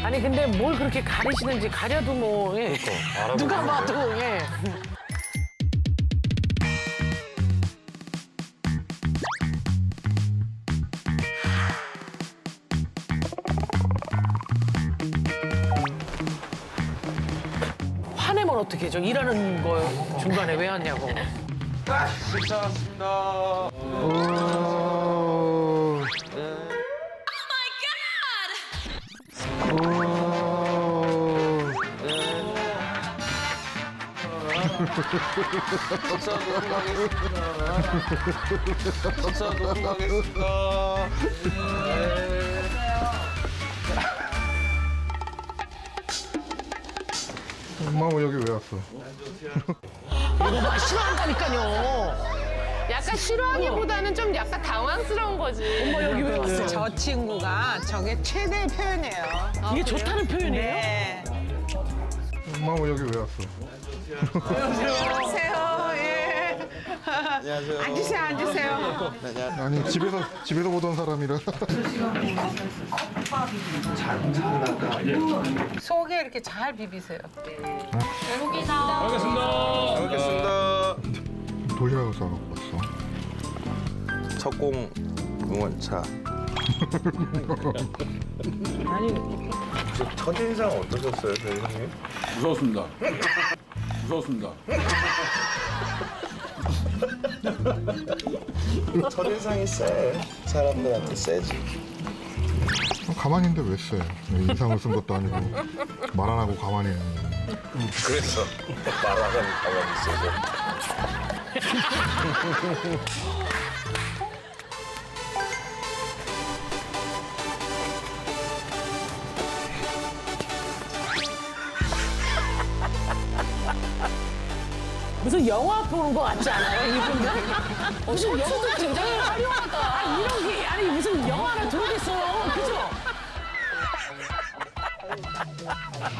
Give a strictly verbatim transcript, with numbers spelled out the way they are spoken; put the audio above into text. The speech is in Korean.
아니 근데 뭘 그렇게 가리시는지 가려도 뭐 예. 그러니까, 누가 봐도 예. 화내면 어떻게 저 일하는 거 중간에 왜 왔냐고. 식사 왔습니다. 오. 식사 녹음하겠습니다. 식사 녹음하겠습니다. 엄마 여기 왜 왔어? 이거 막 싫어한다니까요. 약간 싫어하기보다는 좀 약간 당황스러운 거지. 엄마 여기 왜 왔어? 저 친구가 저게 최대의 표현이에요. 이게 좋다는 표현이에요? 네. 엄마 여기 왜 왔어? 안녕하세요. 예. 안녕하세요. 앉으세요, 앉으세요. 아니 집에서 집에서 보던 사람이라. 속에 이렇게 잘 비비세요. 알겠습니다. 알겠습니다. 도시락을 싸갖고 왔어. 첫공 응원차. 아니 첫인상 어떠셨어요, 저희 형님? 무서웠습니다. 무서웠습니다. 첫인상이 세. 사람들한테 세지. 가만히 있는데 왜 쎄? 인상을 쓴 것도 아니고 말 안 하고 가만히 있는. 그래서 말 안 하면 가만히 있어서. 무슨 영화 보는 거 같지 않아요? 이분들? 무슨 영화 굉장히 화려하다. 아, 이런 게 아니 무슨 영화를 들어겠어요, 그죠?